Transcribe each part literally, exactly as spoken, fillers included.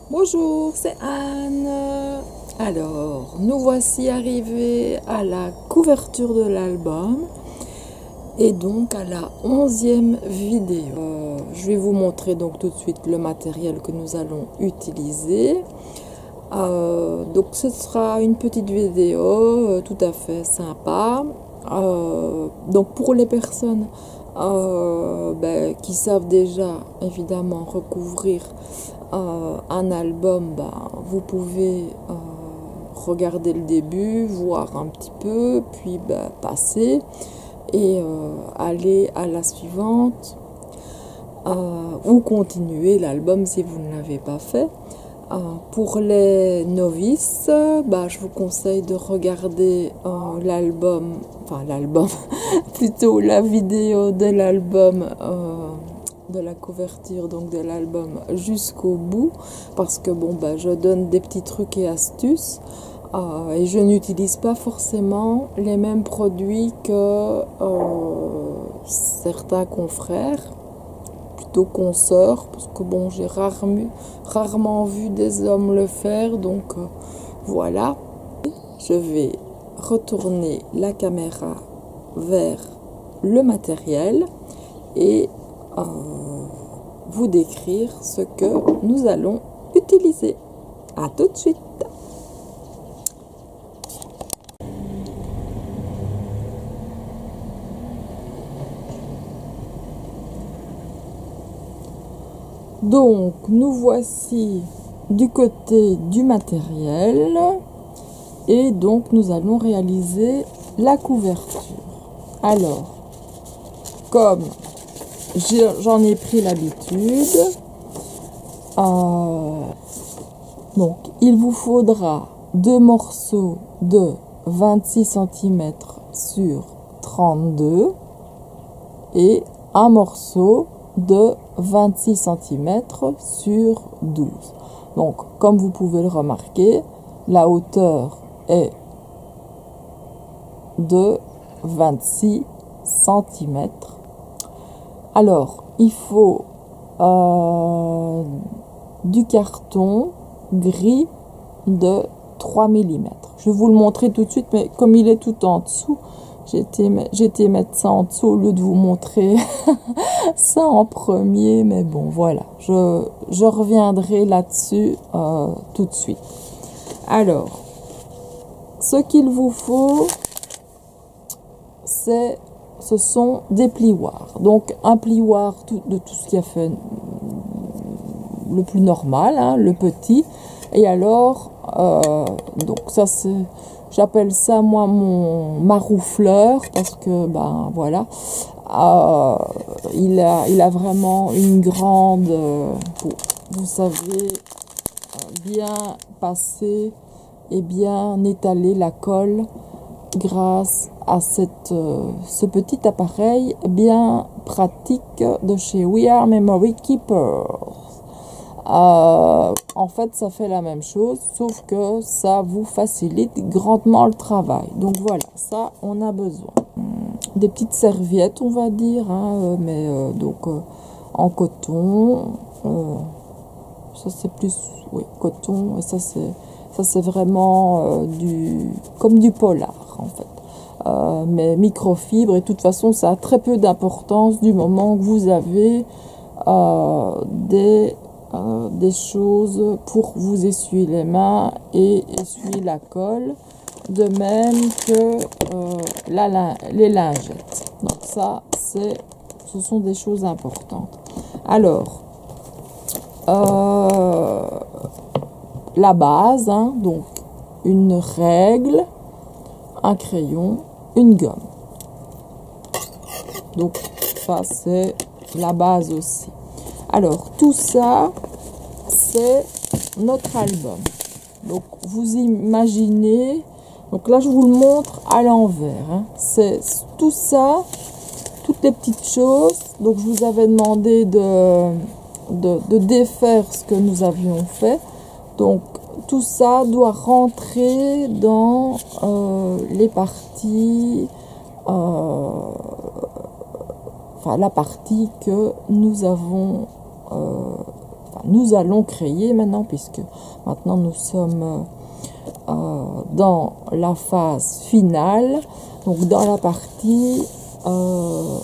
Bonjour, c'est Anne. Alors, nous voici arrivés à la couverture de l'album et donc à la onzième vidéo. Euh, je vais vous montrer donc tout de suite le matériel que nous allons utiliser. Euh, donc ce sera une petite vidéo euh, tout à fait sympa. Euh, donc pour les personnes euh, ben, qui savent déjà évidemment recouvrir euh, un album, ben, vous pouvez euh, regarder le début, voir un petit peu, puis ben, passer et euh, aller à la suivante euh, ou continuer l'album si vous ne l'avez pas fait. Euh, pour les novices, bah, je vous conseille de regarder euh, l'album, enfin l'album, plutôt la vidéo de l'album, euh, de la couverture donc de l'album jusqu'au bout, parce que bon, bah, je donne des petits trucs et astuces euh, et je n'utilise pas forcément les mêmes produits que euh, certains confrères. Consoeurs, parce que bon, j'ai rarement, rarement vu des hommes le faire, donc euh, voilà. Je vais retourner la caméra vers le matériel et euh, vous décrire ce que nous allons utiliser. À tout de suite. Donc, nous voici du côté du matériel et donc nous allons réaliser la couverture. Alors, comme j'en ai pris l'habitude, euh, donc il vous faudra deux morceaux de vingt-six centimètres sur trente-deux et un morceau de vingt-six centimètres sur douze. Donc, comme vous pouvez le remarquer, la hauteur est de vingt-six centimètres. Alors, il faut euh, du carton gris de trois millimètres. Je vais vous le montrer tout de suite, mais comme il est tout en dessous, j'ai été mettre ça en dessous au lieu de vous montrer ça en premier, mais bon, voilà. Je, je reviendrai là-dessus euh, tout de suite. Alors, ce qu'il vous faut, c'est, ce sont des plioirs. Donc, un plioir tout, de tout ce qui a fait le plus normal, hein, le petit. Et alors, euh, donc ça c'est... J'appelle ça, moi, mon maroufleur, parce que, ben, voilà, euh, il, a, il a vraiment une grande, euh, vous savez, bien passer et bien étaler la colle grâce à cette, euh, ce petit appareil bien pratique de chez We Are Memory Keepers. Euh, en fait, ça fait la même chose, sauf que ça vous facilite grandement le travail. Donc voilà, ça, on a besoin. Des petites serviettes, on va dire, hein, mais euh, donc euh, en coton. Euh, ça, c'est plus, oui, coton. Et ça, c'est, ça, c'est vraiment euh, du, comme du polar, en fait. Euh, mais microfibre, et de toute façon, ça a très peu d'importance du moment que vous avez euh, des Euh, des choses pour vous essuyer les mains et essuyer la colle, de même que euh, la, les lingettes. Donc ça, c'est, ce sont des choses importantes. Alors, euh, la base, hein, donc une règle, un crayon, une gomme. Donc ça, c'est la base aussi. Alors, tout ça, c'est notre album. Donc, vous imaginez... Donc là, je vous le montre à l'envers. Hein. C'est tout ça, toutes les petites choses. Donc, je vous avais demandé de, de, de défaire ce que nous avions fait. Donc, tout ça doit rentrer dans euh, les parties... Euh, enfin, la partie que nous avons... Euh, enfin, nous allons créer maintenant, puisque maintenant nous sommes euh, dans la phase finale, donc dans la partie euh,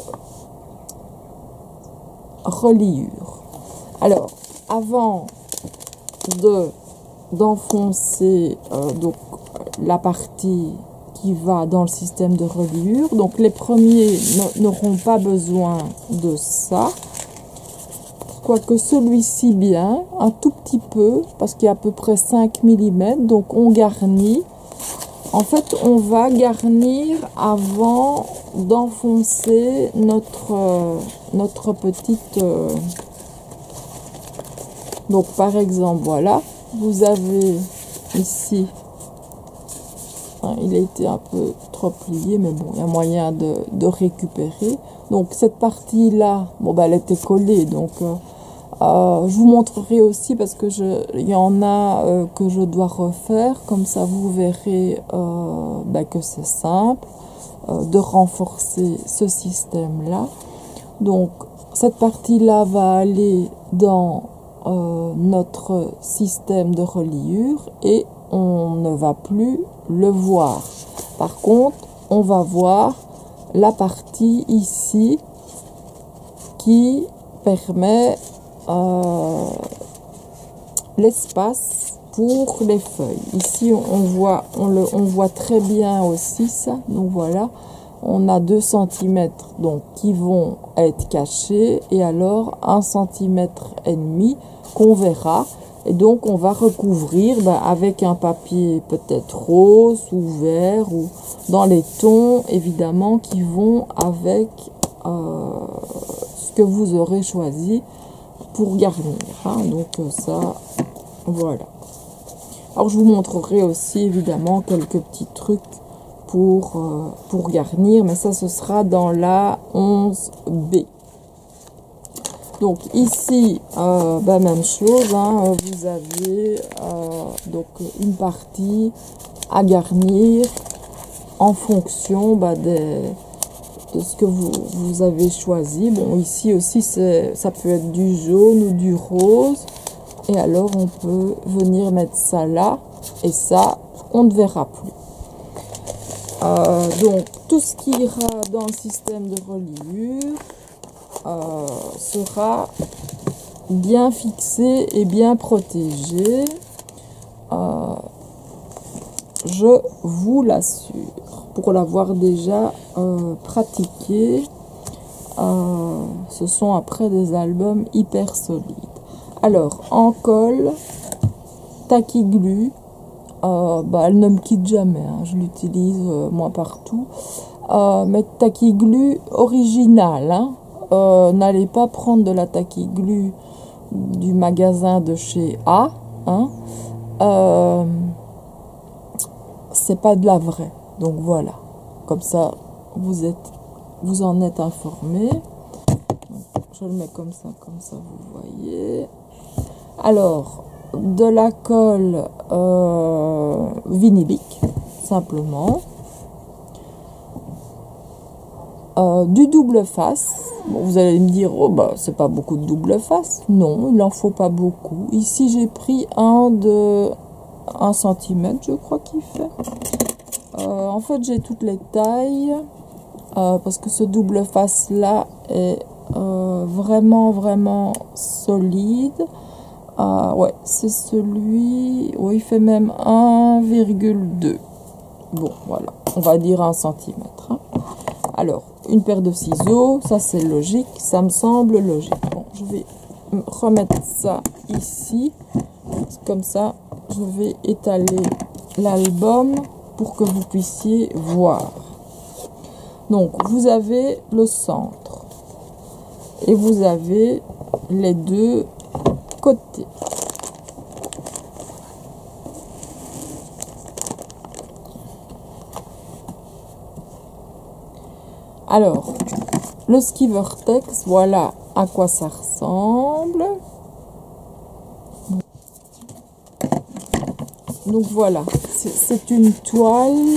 reliure. Alors, avant de d'enfoncer euh, donc la partie qui va dans le système de reliure, donc les premiers n'auront pas besoin de ça, quoique celui-ci bien, un tout petit peu, parce qu'il y a à peu près cinq millimètres, donc on garnit. En fait, on va garnir avant d'enfoncer notre, euh, notre petite... Euh... Donc, par exemple, voilà, vous avez ici, hein, il a été un peu trop plié, mais bon, il y a moyen de, de récupérer. Donc, cette partie-là, bon, bah, elle était collée, donc... Euh, Euh, je vous montrerai aussi parce que je, il y en a euh, que je dois refaire, comme ça vous verrez euh, bah, que c'est simple euh, de renforcer ce système là. Donc cette partie là va aller dans euh, notre système de reliure et on ne va plus le voir. Par contre on va voir la partie ici qui permet Euh, l'espace pour les feuilles. Ici on voit on le on voit très bien aussi ça, donc voilà, on a deux centimètres donc qui vont être cachés et alors un centimètre et demi qu'on verra, et donc on va recouvrir ben, avec un papier peut-être rose ou vert ou dans les tons évidemment qui vont avec euh, ce que vous aurez choisi pour garnir, hein. Donc ça, voilà. Alors je vous montrerai aussi évidemment quelques petits trucs pour, euh, pour garnir, mais ça ce sera dans la onze B. Donc ici, euh, bah, même chose, hein, vous avez euh, donc une partie à garnir en fonction bah, des... de ce que vous, vous avez choisi. Bon, ici aussi, ça peut être du jaune ou du rose. Et alors, on peut venir mettre ça là. Et ça, on ne verra plus. Euh, donc, tout ce qui ira dans le système de reliure euh, sera bien fixé et bien protégé. Euh, je vous l'assure. Pour l'avoir déjà euh, pratiqué, euh, ce sont après des albums hyper solides. Alors, en colle, Tacky Glue, euh, bah, elle ne me quitte jamais, hein, je l'utilise euh, moi partout. Euh, mais Tacky Glue original, hein, euh, n'allez pas prendre de la Tacky Glue du magasin de chez A, hein, euh, c'est pas de la vraie. Donc voilà, comme ça vous êtes, vous en êtes informé. Je le mets comme ça, comme ça vous voyez. Alors, de la colle euh, vinylique, simplement. Euh, du double face. Bon, vous allez me dire, oh bah c'est pas beaucoup de double face. Non, il en faut pas beaucoup. Ici j'ai pris un de un centimètre, je crois qu'il fait. Euh, en fait, j'ai toutes les tailles euh, parce que ce double face là est euh, vraiment vraiment solide. Euh, ouais, c'est celui où il fait même un virgule deux. Bon, voilà, on va dire un centimètre. Hein. Alors, une paire de ciseaux, ça c'est logique, ça me semble logique. Bon, je vais remettre ça ici, comme ça, je vais étaler l'album pour que vous puissiez voir. Donc vous avez le centre et vous avez les deux côtés. Alors le ski vortex, voilà à quoi ça ressemble. Donc voilà, c'est une toile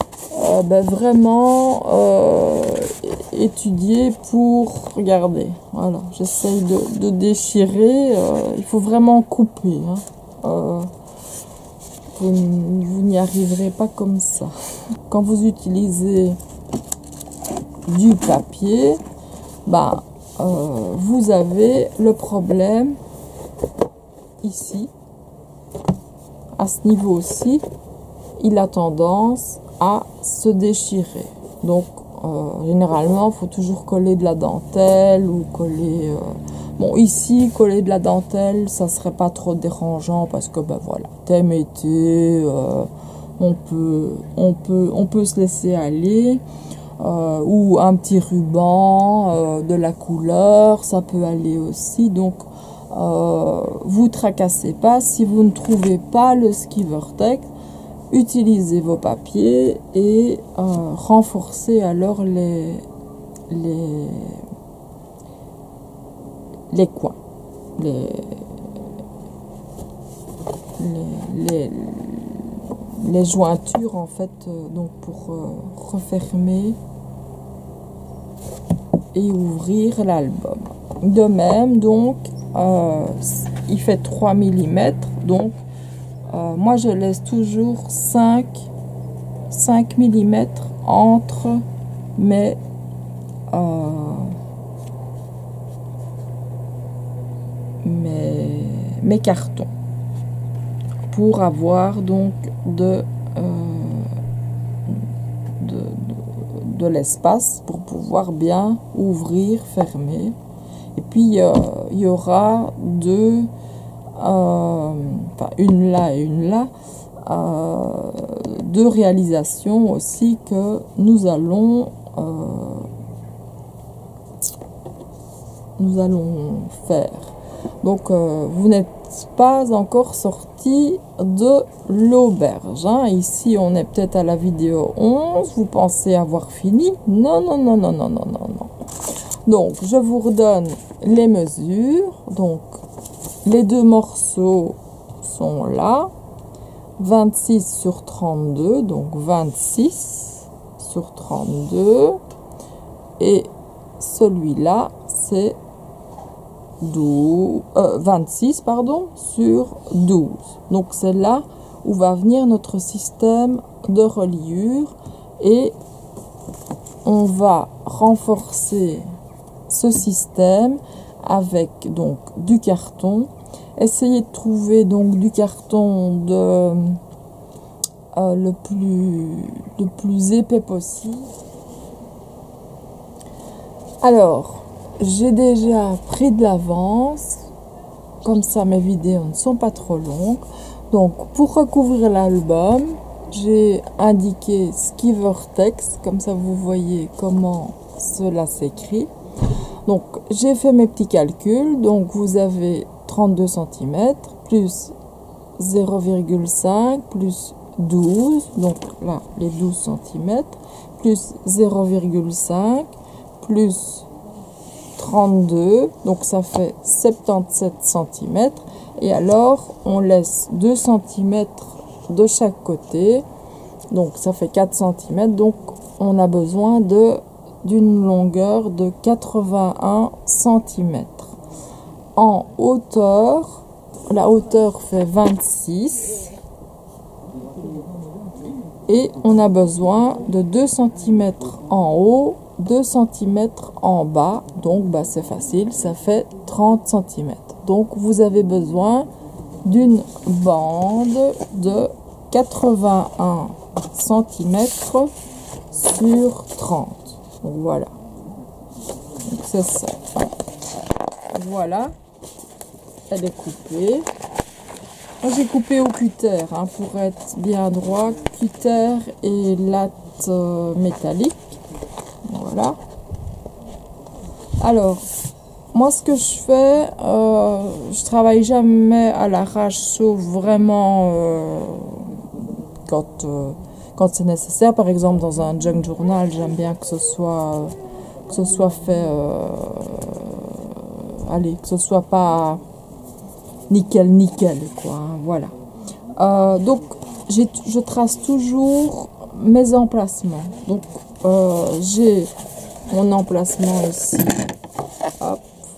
euh, ben vraiment euh, étudiée pour, regardez, Voilà, j'essaye de, de déchirer. Euh, il faut vraiment couper. Hein. Euh, vous vous n'y arriverez pas comme ça. Quand vous utilisez du papier, bah, euh, vous avez le problème ici, à ce niveau aussi, il a tendance à se déchirer. Donc, euh, généralement, il faut toujours coller de la dentelle ou coller... Euh, bon, ici, coller de la dentelle, ça serait pas trop dérangeant parce que, ben voilà, thème été, euh, on peut, on peut, on peut se laisser aller. Euh, ou un petit ruban, euh, de la couleur, ça peut aller aussi. Donc, euh, vous tracassez pas. Si vous ne trouvez pas le ski vortex, utilisez vos papiers et euh, renforcez alors les, les, les coins, les, les, les, les jointures en fait, euh, donc pour euh, refermer et ouvrir l'album. De même, donc, euh, il fait trois millimètres, donc euh, moi je laisse toujours cinq millimètres entre mes, euh, mes, mes cartons pour avoir donc de, euh, de, de, de l'espace pour pouvoir bien ouvrir, fermer. Et puis euh, il y aura deux, euh, enfin une là et une là, euh, deux réalisations aussi que nous allons euh, nous allons faire. Donc euh, vous n'êtes pas encore sorti de l'auberge. Hein. Ici, on est peut-être à la vidéo onze. Vous pensez avoir fini? Non, non, non, non, non, non, non, non. Donc, je vous redonne les mesures. Donc, les deux morceaux sont là. vingt-six sur trente-deux. Donc, vingt-six sur trente-deux. Et celui-là, c'est Euh, vingt-six pardon, sur douze. Donc c'est là où va venir notre système de reliure et on va renforcer ce système avec donc du carton. Essayez de trouver donc du carton de euh, le plus le plus épais possible. Alors j'ai déjà pris de l'avance, comme ça mes vidéos ne sont pas trop longues. Donc pour recouvrir l'album, j'ai indiqué ski vortex, comme ça vous voyez comment cela s'écrit. Donc j'ai fait mes petits calculs, donc vous avez trente-deux centimètres plus zéro virgule cinq plus douze, donc là les douze centimètres, plus zéro virgule cinq plus trente-deux, donc ça fait soixante-dix-sept centimètres. Et alors, on laisse deux centimètres de chaque côté, donc ça fait quatre centimètres. Donc, on a besoin de d'une longueur de quatre-vingt-un centimètres. En hauteur, la hauteur fait vingt-six. Et on a besoin de deux centimètres en haut, deux centimètres en bas, donc bah, c'est facile, ça fait trente centimètres. Donc vous avez besoin d'une bande de quatre-vingt-un centimètres sur trente. Donc voilà, c'est ça. Voilà, elle est coupée. Moi j'ai coupé au cutter hein, pour être bien droit, cutter et latte euh, métallique. Voilà. Alors, moi ce que je fais, euh, je travaille jamais à l'arrache, sauf vraiment euh, quand, euh, quand c'est nécessaire. Par exemple, dans un junk journal, j'aime bien que ce soit, que ce soit fait, euh, allez, que ce soit pas nickel, nickel, quoi. Hein, voilà. Euh, donc, j'ai, je trace toujours mes emplacements. Donc, euh, j'ai mon emplacement ici. Hop,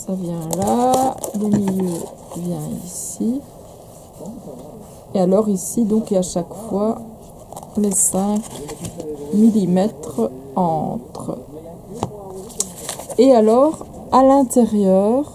ça vient là, le milieu vient ici. Et alors ici, donc, il y a à chaque fois les cinq millimètres entre. Et alors, à l'intérieur,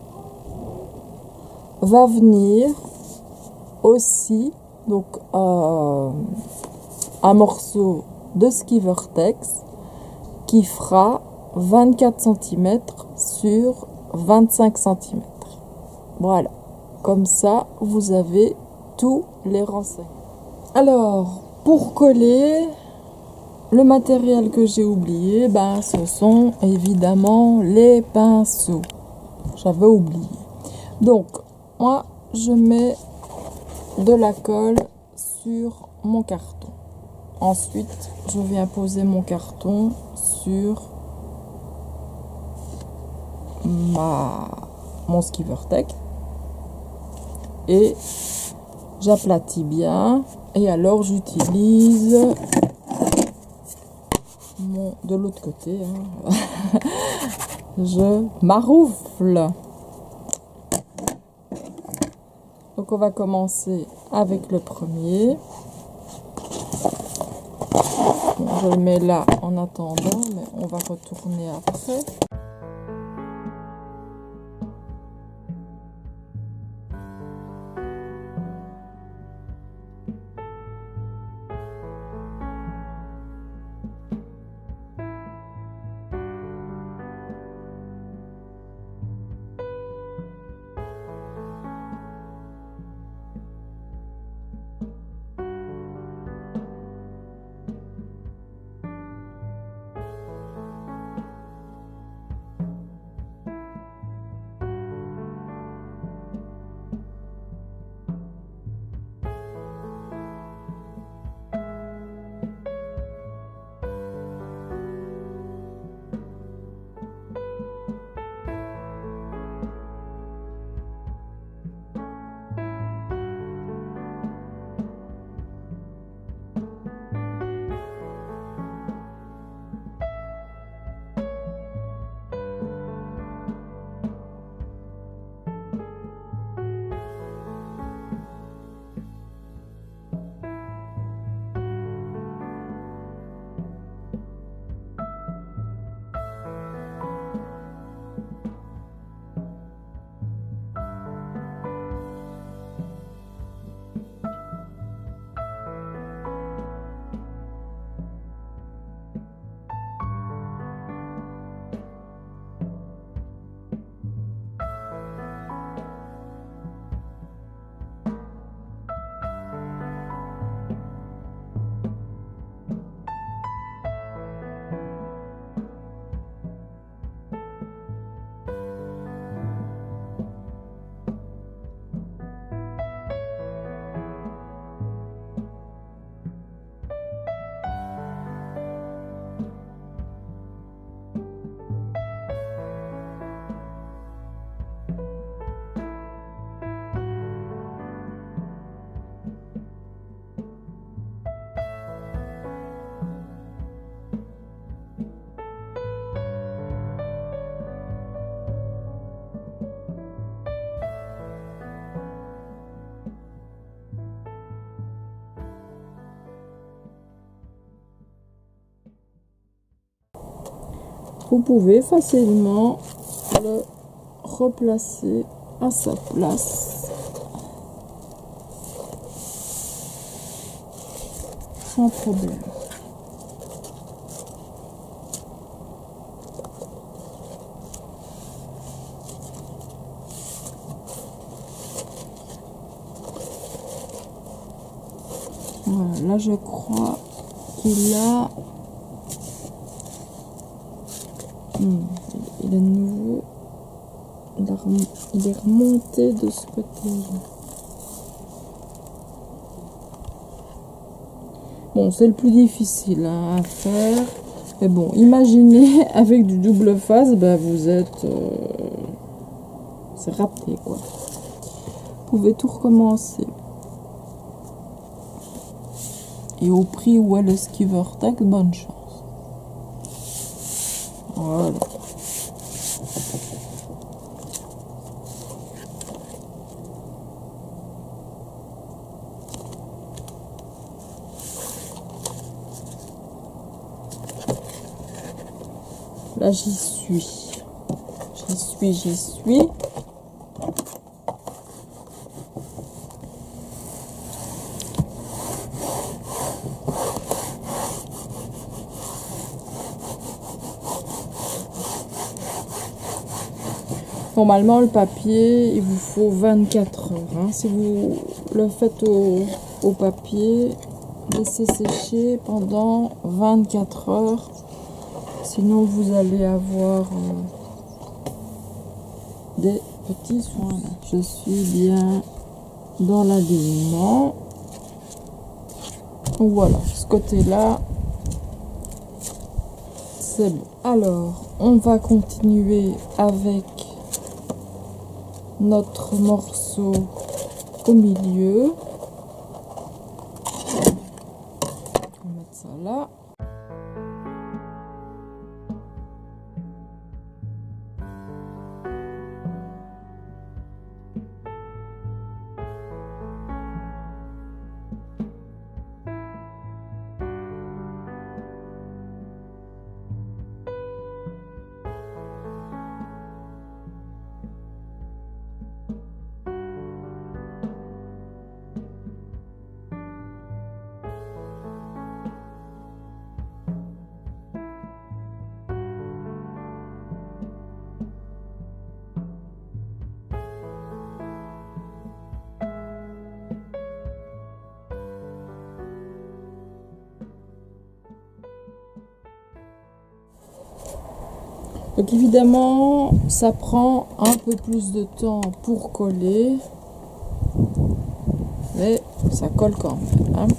va venir aussi donc euh, un morceau de ski Vertex qui fera vingt-quatre centimètres sur vingt-cinq centimètres. Voilà, comme ça vous avez tous les renseignements. Alors, pour coller, le matériel que j'ai oublié, ben, ce sont évidemment les pinceaux. J'avais oublié. Donc, moi, je mets de la colle sur mon carton. Ensuite, je viens poser mon carton sur ma, mon ski Vertex. Et j'aplatis bien. Et alors, j'utilise mon, de l'autre côté. Hein. Je maroufle. Donc on va commencer avec le premier. Bon, je le mets là en attendant, mais on va retourner après. Vous pouvez facilement le replacer à sa place sans problème. Voilà, là je crois qu'il a Hmm, il est nouveau, il est remonté de ce côté-là. Bon, c'est le plus difficile hein, à faire. Mais bon, imaginez avec du double face, ben vous êtes... Euh, c'est raté quoi. Vous pouvez tout recommencer. Et au prix où est le ski Vertex, bonne chance. Voilà. Voilà, j'y suis. J'y suis, j'y suis. Normalement, le papier, il vous faut vingt-quatre heures. Hein. Si vous le faites au, au papier, laissez sécher pendant vingt-quatre heures. Sinon, vous allez avoir euh, des petits soins. Je suis bien dans l'alignement. Donc voilà, ce côté-là, c'est bon. Alors, on va continuer avec notre morceau au milieu. On va mettre ça là. Donc évidemment, ça prend un peu plus de temps pour coller, mais ça colle quand même. Hein.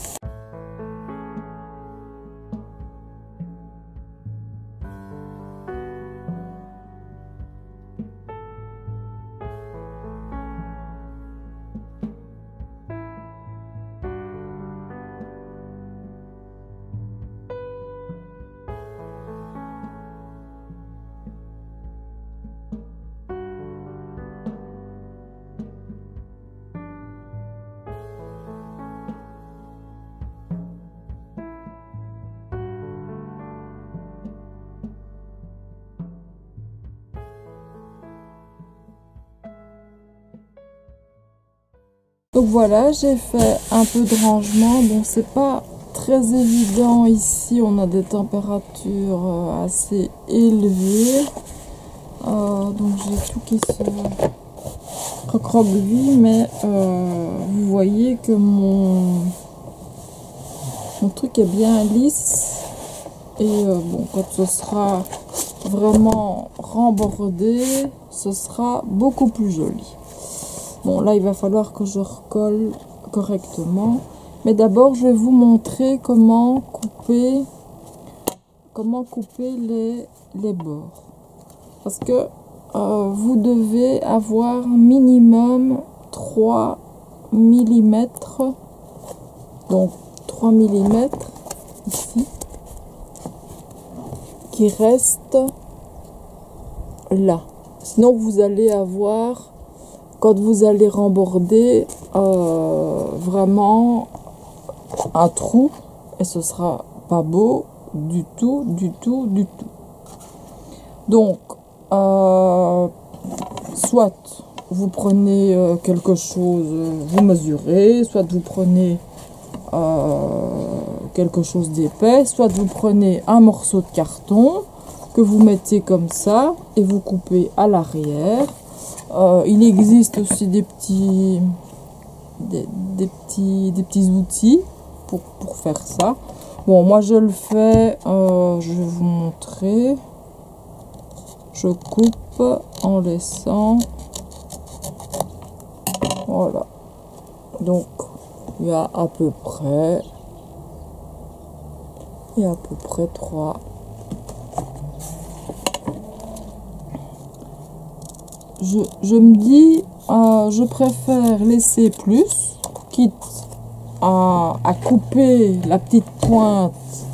Donc voilà, j'ai fait un peu de rangement. Bon, c'est pas très évident ici, on a des températures assez élevées. Euh, donc j'ai tout qui se recroqueville, mais euh, vous voyez que mon, mon truc est bien lisse. Et euh, bon, quand ce sera vraiment rembordé, ce sera beaucoup plus joli. Bon, là, il va falloir que je recolle correctement. Mais d'abord, je vais vous montrer comment couper, comment couper les, les bords. Parce que euh, vous devez avoir minimum trois millimètres. Donc, trois millimètres ici. Qui restent là. Sinon, vous allez avoir... Quand vous allez remborder, euh, vraiment un trou, et ce sera pas beau du tout, du tout, du tout. Donc, euh, soit vous prenez euh, quelque chose, vous mesurez, soit vous prenez euh, quelque chose d'épais, soit vous prenez un morceau de carton que vous mettez comme ça et vous coupez à l'arrière. Euh, il existe aussi des petits, des, des petits, des petits outils pour, pour faire ça. Bon, moi je le fais, euh, je vais vous montrer. Je coupe en laissant, voilà. Donc il y a à peu près, il y a à peu près trois. Je, je me dis, euh, je préfère laisser plus, quitte à, à couper la petite pointe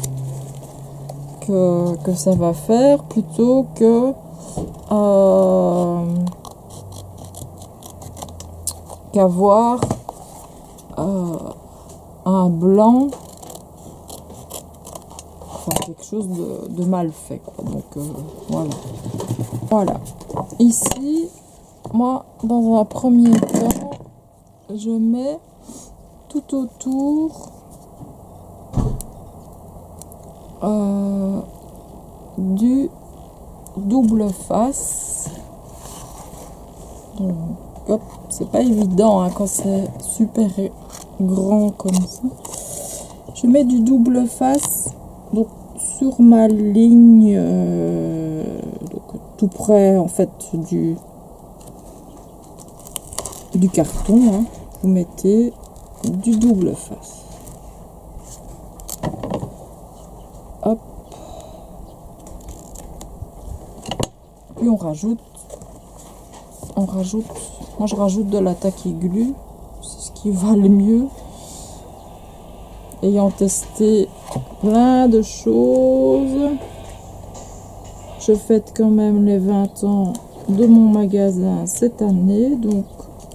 que, que ça va faire, plutôt que euh, qu'avoir euh, un blanc enfin, quelque chose de, de mal fait, quoi. Donc euh, voilà. Voilà. Ici, moi, dans un premier temps, je mets tout autour euh, du double face. Donc, hop, c'est pas évident hein, quand c'est super grand comme ça. Je mets du double face donc sur ma ligne, euh, donc tout près en fait du du carton. Hein, vous mettez du double face. Hop. Puis on rajoute, on rajoute, moi je rajoute de la taquiglu, c'est ce qui va le mieux. Ayant testé plein de choses, je fête quand même les vingt ans de mon magasin cette année, donc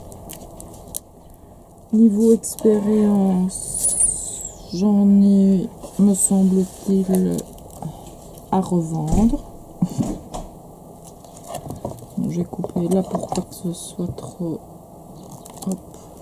niveau expérience, j'en ai, me semble-t-il, à revendre. J'ai coupé là pour pas que ce soit trop. Hop.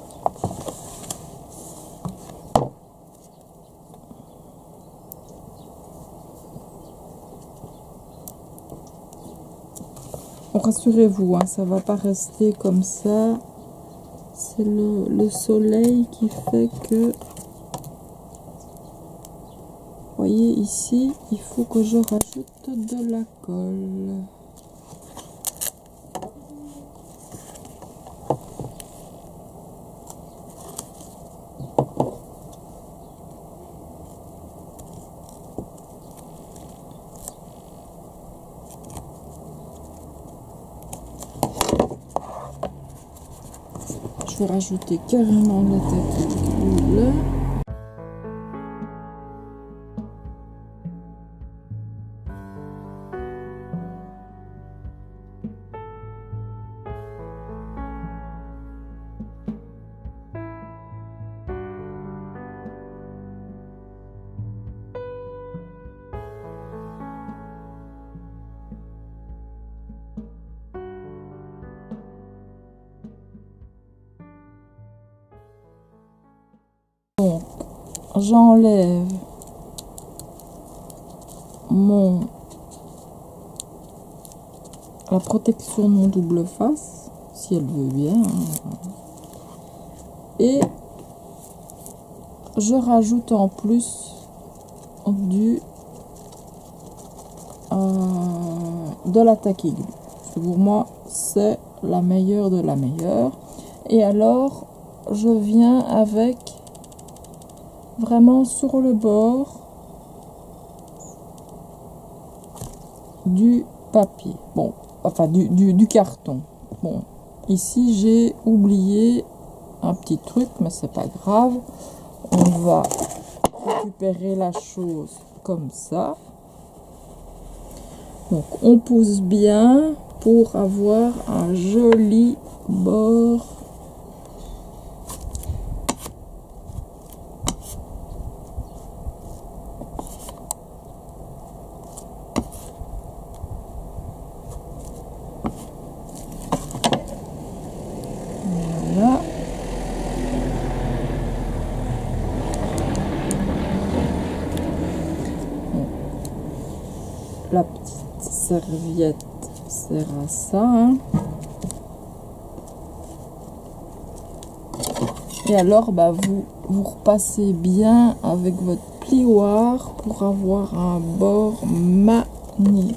Rassurez-vous, hein, ça va pas rester comme ça. C'est le, le soleil qui fait que, vous voyez ici, il faut que je rajoute de la colle. Je vais rajouter carrément la taquiglu là. Donc, j'enlève mon la protection de mon double face, si elle veut bien, hein. Et je rajoute en plus du euh, de la taquiglu. Pour moi, c'est la meilleure de la meilleure. Et alors, je viens avec vraiment sur le bord du papier, bon, enfin du, du, du carton. Bon, ici j'ai oublié un petit truc, mais c'est pas grave. On va récupérer la chose comme ça. Donc on pousse bien pour avoir un joli bord. Voilà. La petite serviette sert à ça. Hein. Et alors, bah, vous, vous repassez bien avec votre plioir pour avoir un bord magnifique.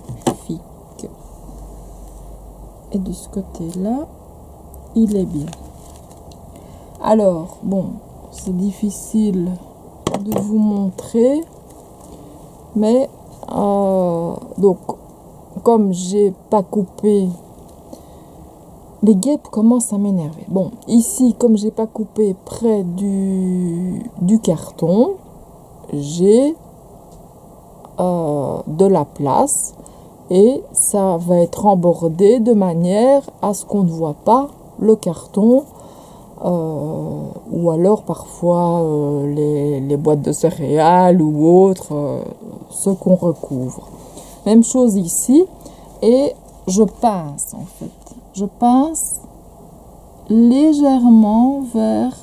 Et de ce côté-là, il est bien. Alors, bon, c'est difficile de vous montrer, mais euh, donc, comme j'ai pas coupé, les guêpes commencent à m'énerver. Bon, ici, comme j'ai pas coupé près du, du carton, j'ai euh, de la place et ça va être embordé de manière à ce qu'on ne voit pas le carton euh, ou alors parfois euh, les, les boîtes de céréales ou autres, euh, ce qu'on recouvre. Même chose ici, et je pince en fait. Je pince légèrement vers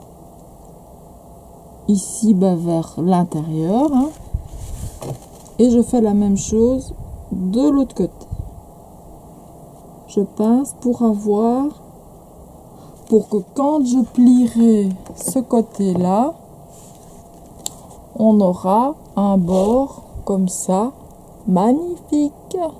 ici, bah, vers l'intérieur, hein, et je fais la même chose de l'autre côté. Je pince pour avoir, pour que quand je plierai ce côté-là, on aura un bord comme ça, magnifique.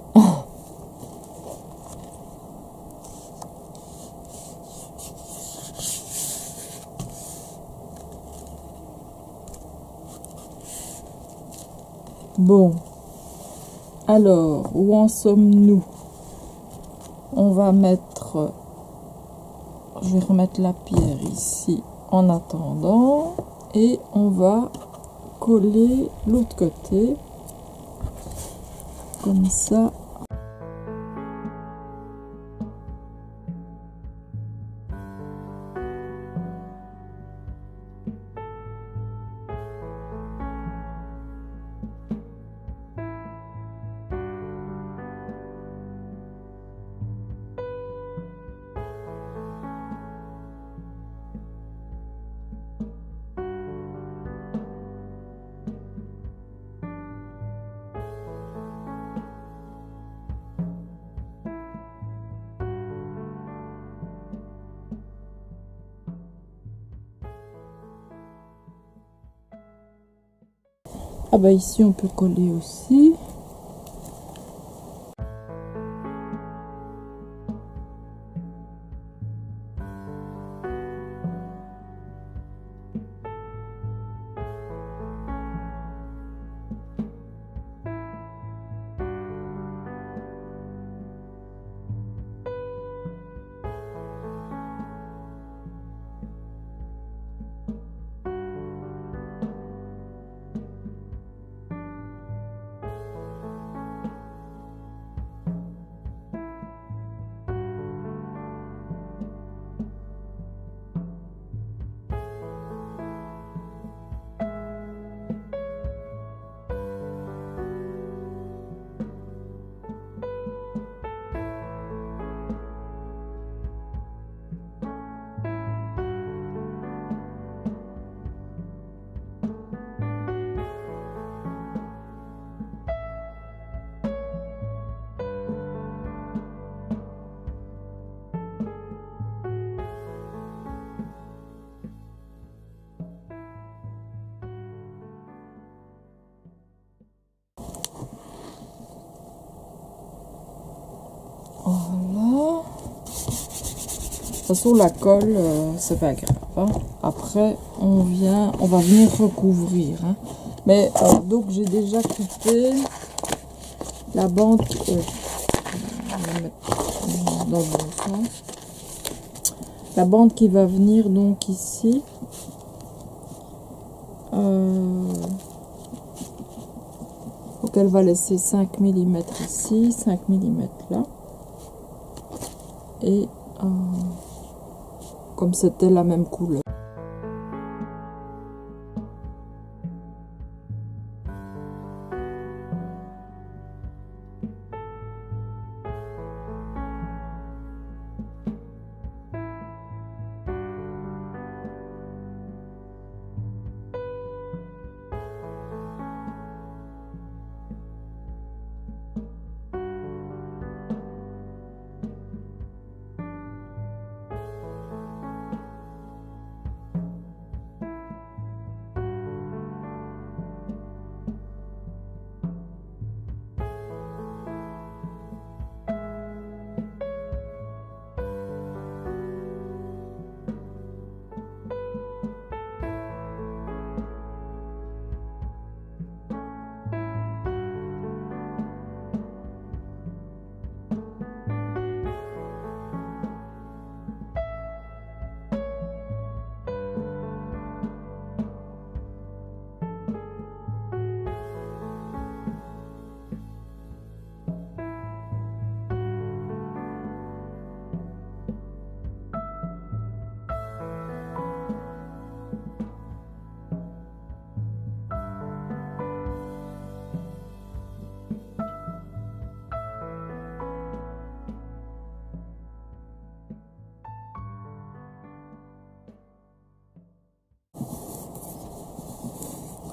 Bon, alors, où en sommes-nous? On va mettre, je vais remettre la pierre ici en attendant, et on va coller l'autre côté, comme ça. Ah bah ici on peut coller aussi. Voilà. De toute façon, la colle, euh, c'est pas grave. Hein. Après, on vient, on va venir recouvrir. Hein. Mais euh, donc, j'ai déjà coupé la bande. Euh, on va mettre dans le bon sens. La bande qui va venir donc ici. Euh, donc, elle va laisser cinq millimètres ici, cinq millimètres là. Et euh, comme c'était la même couleur.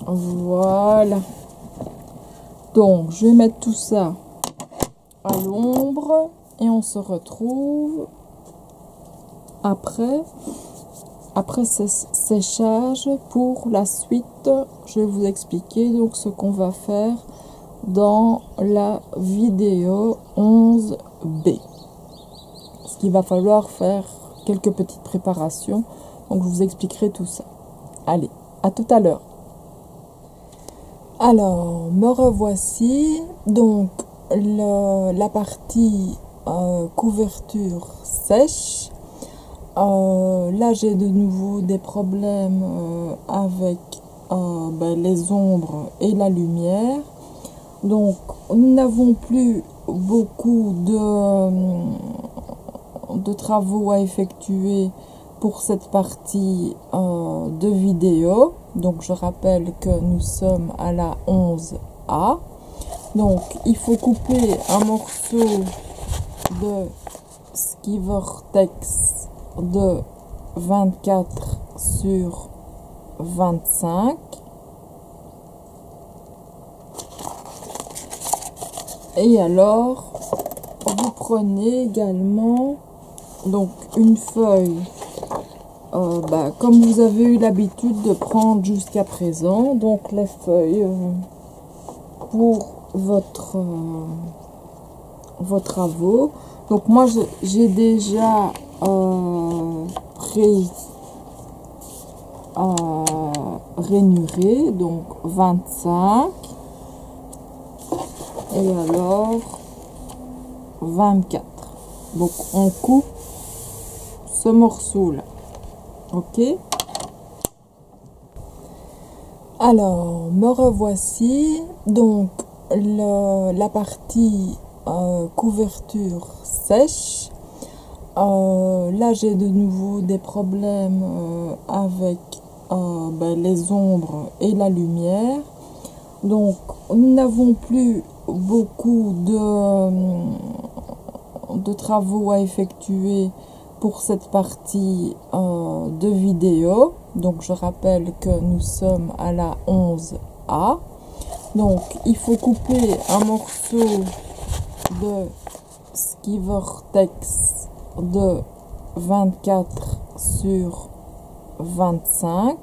Voilà. Donc, je vais mettre tout ça à l'ombre et on se retrouve après, après ce séchage pour la suite. Je vais vous expliquer donc ce qu'on va faire dans la vidéo onze B. Ce qu'il va falloir faire quelques petites préparations. Donc, je vous expliquerai tout ça. Allez, à tout à l'heure. Alors, me revoici. Donc, le, la partie euh, couverture sèche. Euh, là, j'ai de nouveau des problèmes euh, avec euh, ben, les ombres et la lumière. Donc, nous n'avons plus beaucoup de, de travaux à effectuer pour cette partie euh, de vidéo. Donc, je rappelle que nous sommes à la onze A. Donc, il faut couper un morceau de ski vortex de vingt-quatre sur vingt-cinq. Et alors, vous prenez également donc une feuille, euh, bah, comme vous avez eu l'habitude de prendre jusqu'à présent, donc les feuilles euh, pour votre euh, vos travaux. Donc moi j'ai déjà euh, pris euh, rainuré, donc vingt-cinq. Et alors vingt-quatre. Donc on coupe ce morceau là. Ok. Alors me revoici. Donc le, la partie euh, couverture sèche. Euh, là j'ai de nouveau des problèmes euh, avec euh, ben, les ombres et la lumière. Donc nous n'avons plus beaucoup de, de travaux à effectuer pour cette partie euh, de vidéo. Donc je rappelle que nous sommes à la onze A. Donc il faut couper un morceau de ski vortex de vingt-quatre sur vingt-cinq.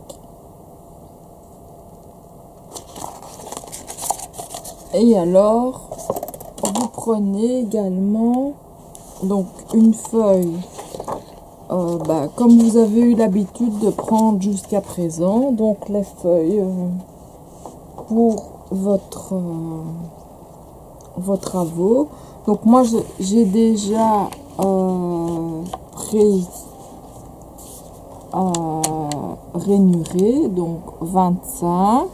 Et alors, vous prenez également donc une feuille, euh, bah, comme vous avez eu l'habitude de prendre jusqu'à présent, donc les feuilles euh, pour votre euh, vos travaux. Donc moi j'ai déjà euh, pris euh, rainuré, donc vingt-cinq.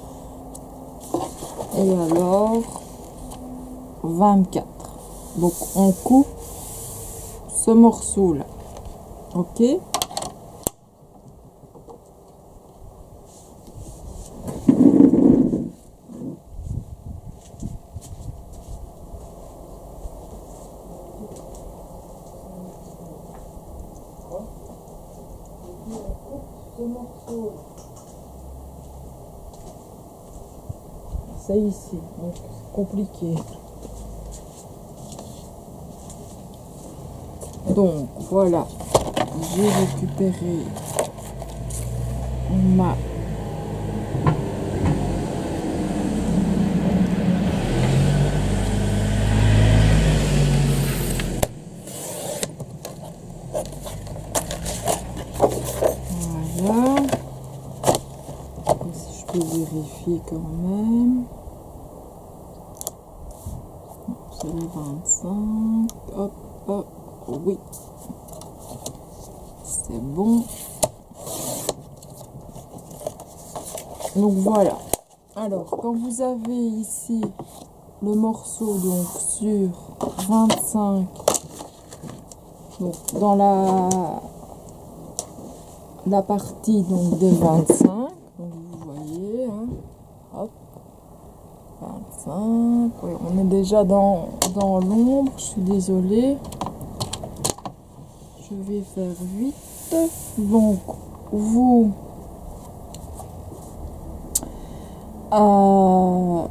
Et alors vingt-quatre. Donc on coupe ce morceau là. Ok. Ce morceau c'est ici, donc c'est compliqué. Donc voilà, j'ai récupéré ma voilà. Si je peux vérifier quand même. C'est le vingt-cinq. Hop, hop, oui. C'est bon. Donc voilà. Alors, quand vous avez ici le morceau donc sur vingt-cinq, donc dans la la partie donc des vingt-cinq, donc vous voyez, hein, hop, vingt-cinq, oui, on est déjà dans, dans l'ombre, je suis désolée, je vais faire vite. Donc vous Euh,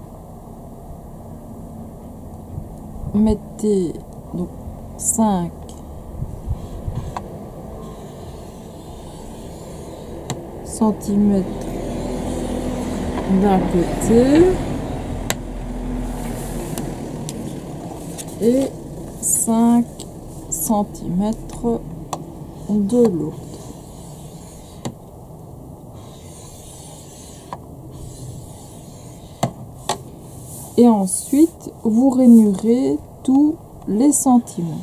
mettez donc cinq centimètres d'un côté et cinq centimètres de l'autre. Et ensuite, vous rainurez tous les centimètres.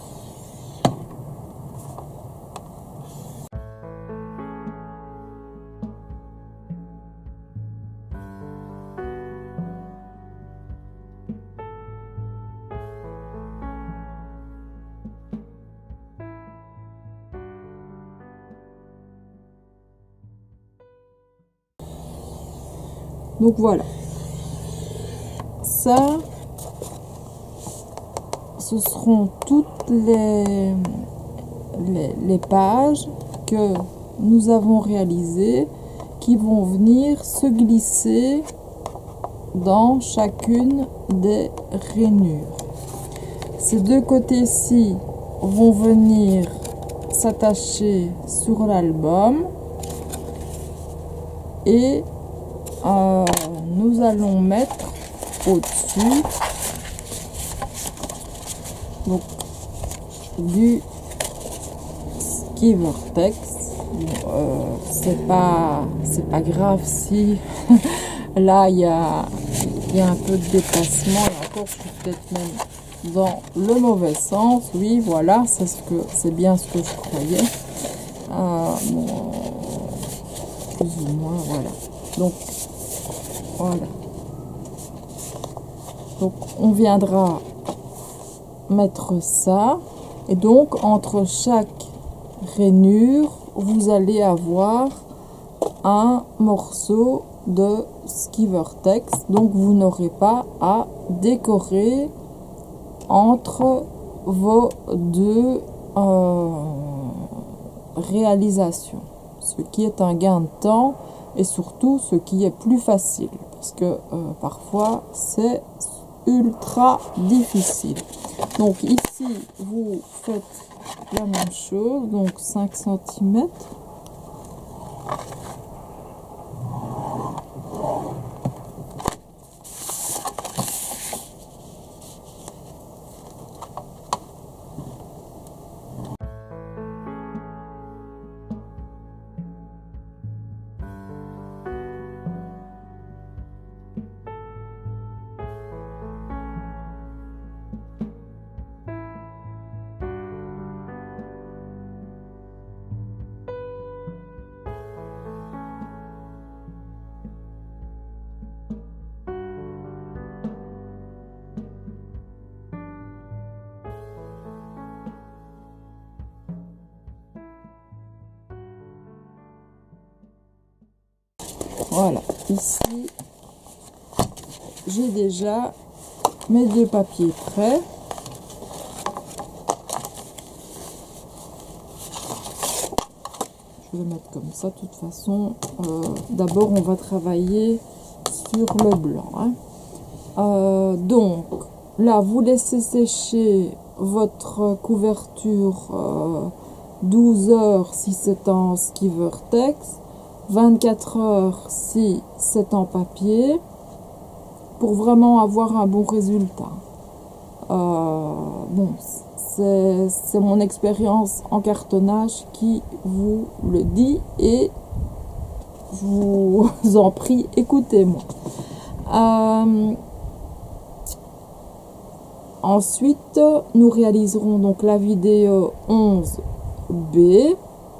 Donc voilà. Ça, ce seront toutes les, les, les pages que nous avons réalisées qui vont venir se glisser dans chacune des rainures. Ces deux côtés-ci vont venir s'attacher sur l'album et euh, nous allons mettre au-dessus donc du Skivertex. Bon, euh, c'est pas c'est pas grave si là il y a il y a un peu de déplacement et encore je suis peut-être même dans le mauvais sens. Oui, voilà, c'est ce que c'est bien ce que je croyais. Euh, bon, plus ou moins, voilà. Donc voilà. Donc on viendra mettre ça et donc entre chaque rainure vous allez avoir un morceau de Skivertex, donc vous n'aurez pas à décorer entre vos deux euh, réalisations, ce qui est un gain de temps et surtout ce qui est plus facile parce que euh, parfois c'est ultra difficile. Donc ici vous faites la même chose, donc cinq centimètres. Voilà, ici j'ai déjà mes deux papiers prêts. Je vais le mettre comme ça, de toute façon. Euh, D'abord, on va travailler sur le blanc. Hein. Euh, donc, là, vous laissez sécher votre couverture euh, douze heures si c'est en Skivertex. vingt-quatre heures si c'est en papier pour vraiment avoir un bon résultat. Euh, bon, c'est mon expérience en cartonnage qui vous le dit et je vous en prie, écoutez-moi. Euh, ensuite, nous réaliserons donc la vidéo onze B.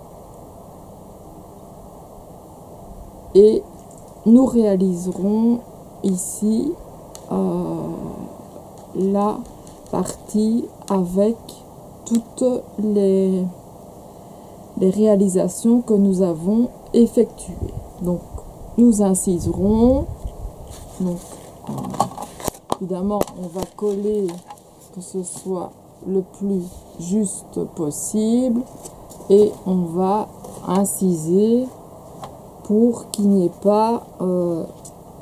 Et nous réaliserons ici euh, la partie avec toutes les, les réalisations que nous avons effectuées. Donc, nous inciserons. Donc, euh, évidemment, on va coller que ce soit le plus juste possible. Et on va inciser pour qu'il n'y ait pas euh,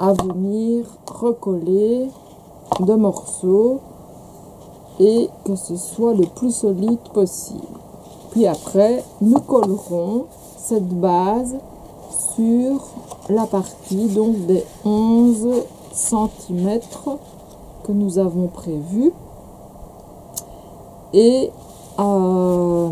à venir recoller deux morceaux et que ce soit le plus solide possible. Puis après, nous collerons cette base sur la partie donc des onze centimètres que nous avons prévu. Et euh,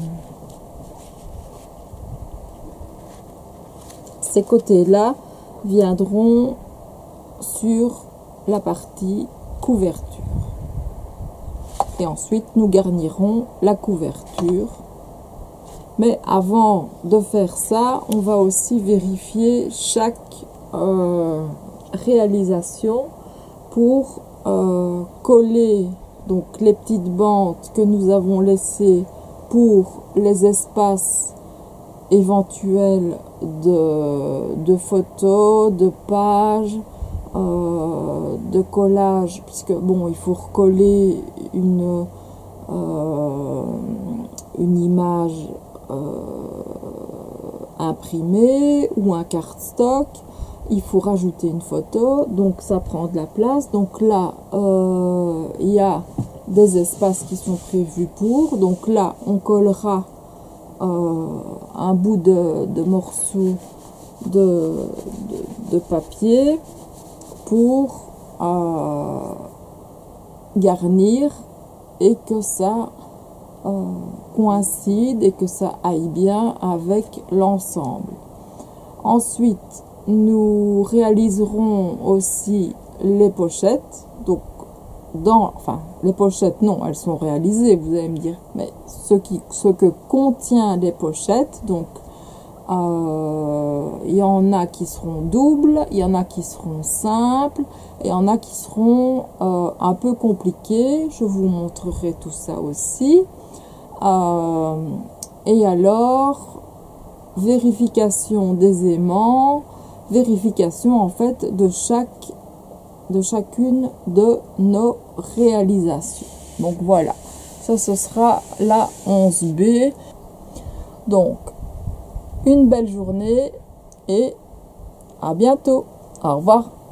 ces côtés-là viendront sur la partie couverture. Et ensuite, nous garnirons la couverture. Mais avant de faire ça, on va aussi vérifier chaque euh, réalisation pour euh, coller donc les petites bandes que nous avons laissées pour les espaces éventuels de, de photos, de pages, euh, de collage, puisque bon, il faut recoller une, euh, une image Euh, imprimé ou un cardstock, il faut rajouter une photo, donc ça prend de la place. Donc là euh, il y a des espaces qui sont prévus pour, donc là on collera euh, un bout de, de morceau de, de, de papier pour euh, garnir et que ça Euh, coïncide et que ça aille bien avec l'ensemble. Ensuite, nous réaliserons aussi les pochettes. Donc, dans, enfin, les pochettes, non, elles sont réalisées, vous allez me dire, mais ce, qui, ce que contient les pochettes, donc, euh, il y en a qui seront doubles, il y en a qui seront simples, et il y en a qui seront euh, un peu compliqués. Je vous montrerai tout ça aussi. Euh, et alors, vérification des aimants, vérification en fait de chaque, de chacune de nos réalisations. Donc voilà, ça ce sera la onze B. Donc, une belle journée et à bientôt. Au revoir.